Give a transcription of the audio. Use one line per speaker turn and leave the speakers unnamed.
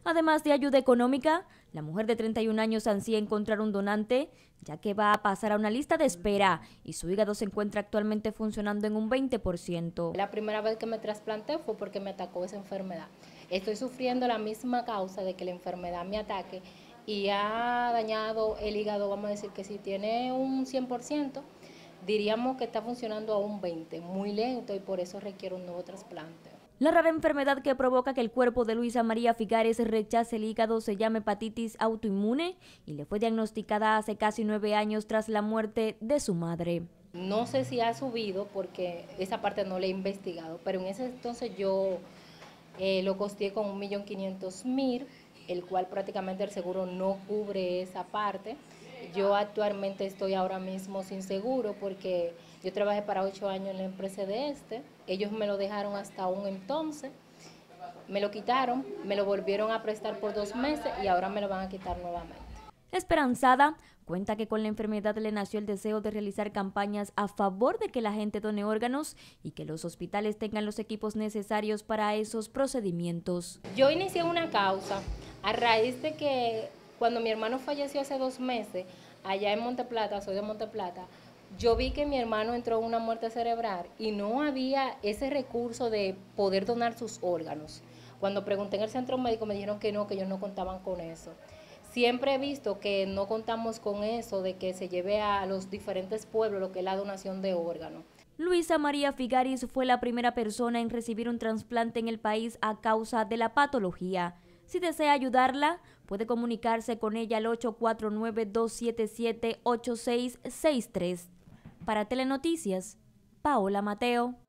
Además de ayuda económica, la mujer de 31 años ansía encontrar un donante, ya que va a pasar a una lista de espera y su hígado se encuentra actualmente funcionando en un 20%.
La primera vez que me trasplanté fue porque me atacó esa enfermedad. Estoy sufriendo la misma causa de que la enfermedad me ataque y ha dañado el hígado. Vamos a decir que si tiene un 100%, diríamos que está funcionando a un 20%, muy lento, y por eso requiere un nuevo trasplante.
La rara enfermedad que provoca que el cuerpo de Luisa María Figares rechace el hígado se llama hepatitis autoinmune y le fue diagnosticada hace casi 9 años tras la muerte de su madre.
No sé si ha subido porque esa parte no la he investigado, pero en ese entonces yo lo costeé con 1.500.000, el cual prácticamente el seguro no cubre esa parte. Yo actualmente estoy ahora mismo sin seguro porque yo trabajé para 8 años en la empresa de ellos me lo dejaron hasta un entonces, me lo quitaron, me lo volvieron a prestar por 2 meses y ahora me lo van a quitar nuevamente.
Esperanzada cuenta que con la enfermedad le nació el deseo de realizar campañas a favor de que la gente done órganos y que los hospitales tengan los equipos necesarios para esos procedimientos.
Yo inicié una causa a raíz de que cuando mi hermano falleció hace 2 meses, allá en Monteplata, soy de Monteplata, yo vi que mi hermano entró en una muerte cerebral y no había ese recurso de poder donar sus órganos. Cuando pregunté en el centro médico me dijeron que no, que ellos no contaban con eso. Siempre he visto que no contamos con eso de que se lleve a los diferentes pueblos lo que es la donación de órganos.
Luisa María Figares fue la primera persona en recibir un trasplante en el país a causa de la patología. Si desea ayudarla, puede comunicarse con ella al 849-277-8663. Para Telenoticias, Paola Mateo.